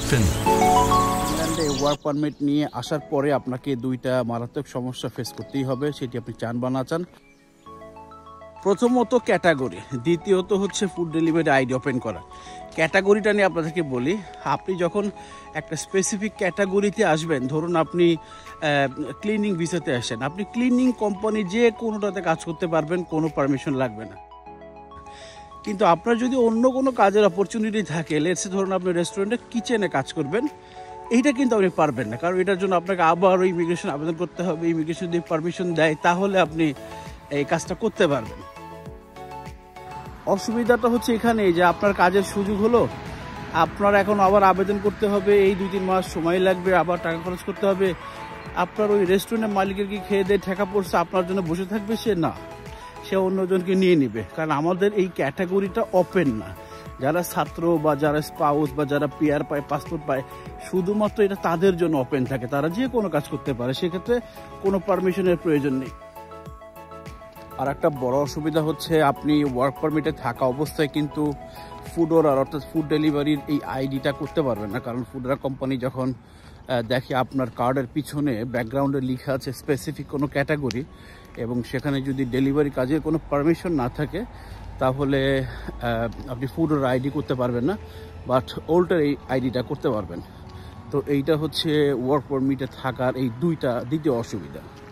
ইংল্যান্ডে work permit নিয়ে আসার পরে আপনাকে দুইটা মারাত্মক সমস্যা ফেস করতেই হবে, সেটি আপনি চান বা না চান। প্রথমত ক্যাটাগরি, দ্বিতীয়ত হচ্ছে ফুড ডেলিভারি আইডি ওপেন করা। ক্যাটাগরিটা নিয়ে আপনাদেরকে বলি, আপনি যখন একটা স্পেসিফিক ক্যাটাগরিতে আসবেন, ধরুন আপনি ক্লিনিং ভিসাতে আসেন, আপনি ক্লিনিং কোম্পানি যে কোনোটাতে কাজ করতে পারবেন, কোনো পারমিশন লাগবে না। কিন্তু আপনার যদি অন্য কোনো কাজের অপরচুনিটি থাকে, লেটসে ধরুন আপনি রেস্টুরেন্টে কিচেনে কাজ করবেন, এইটা কিন্তু আপনি পারবেন না, কারণ এটার জন্য আপনাকে আবারও ইমিগ্রেশন আবেদন করতে হবে। ইমিগ্রেশন যদি পারমিশন দেয় তাহলে আপনি এই কাজটা করতে পারবেন। অসুবিধাটা হচ্ছে এখানে যে আপনার কাজের সুযোগ হলো, আপনার এখন আবার আবেদন করতে হবে, এই 2-3 মাস সময় লাগবে, আবার টাকা খরচ করতে হবে। আপনার ওই রেস্টুরেন্টের মালিকের কি খেয়ে দিয়ে ঠেকা পড়ছে, আপনার জন্য বসে থাকবে সে? না, সে অন্যজনকে নিয়ে নিবে। কারণ আমাদের এই ক্যাটাগরিটা ওপেন না। যারা ছাত্র বা যারা স্পাউস বা যারা পিআর পায়, পাসপোর্ট পায়, শুধুমাত্র এটা তাদের জন্য ওপেন থাকে, তারা যে কোনো কাজ করতে পারে, সেক্ষেত্রে কোনো পারমিশনের প্রয়োজন নেই। আর একটা বড় অসুবিধা হচ্ছে, আপনি ওয়ার্ক পারমিটে থাকা অবস্থায় কিন্তু ফুড অর্ডার অর্থাৎ ফুড ডেলিভারির এই আইডিটা করতে পারবেন না। কারণ ফুড অর্ডার কোম্পানি যখন দেখে আপনার কার্ডের পিছনে ব্যাকগ্রাউন্ডে লেখা আছে স্পেসিফিক কোনো ক্যাটাগরি, এবং সেখানে যদি ডেলিভারি কাজের কোনো পারমিশন না থাকে, তাহলে আপনি ফুড অর্ডার আইডি করতে পারবেন না, বাট ওল্ডার এই আইডিটা করতে পারবেন। তো এইটা হচ্ছে ওয়ার্ক পারমিটে থাকার এই দ্বিতীয় অসুবিধা।